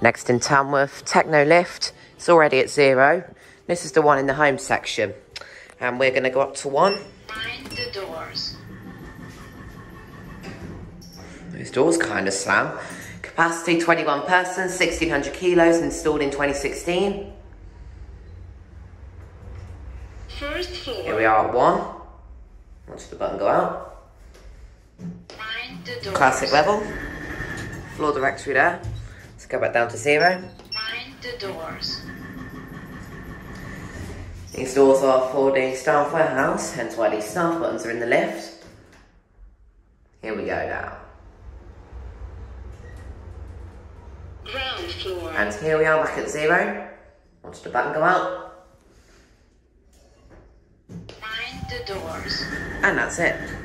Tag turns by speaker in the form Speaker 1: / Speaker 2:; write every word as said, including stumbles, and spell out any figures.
Speaker 1: Next in Tamworth, Tecno lift. It's already at zero. This is the one in the home section. And we're going to go up to one.
Speaker 2: Mind the doors.
Speaker 1: Those doors kind of slam. Capacity twenty-one persons, sixteen hundred kilos, installed in twenty sixteen.
Speaker 2: First floor.
Speaker 1: Here we are at one. Watch the button go out.
Speaker 2: Mind the doors.
Speaker 1: Classic level. Floor directory there. Let's go back down to zero.
Speaker 2: Mind the doors.
Speaker 1: These doors are for the staff warehouse, hence why these staff buttons are in the lift. Here we go now.
Speaker 2: Ground floor.
Speaker 1: And here we are back at zero. Watch the button go out.
Speaker 2: Mind the doors.
Speaker 1: And that's it.